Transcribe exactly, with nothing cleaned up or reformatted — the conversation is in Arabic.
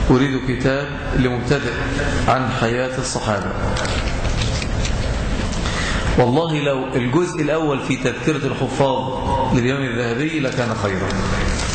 أريد كتاب لمبتدئ عن حياة الصحابة. والله لو الجزء الأول في تذكرة الحفاظ للإمام الذهبي لكان خيرا،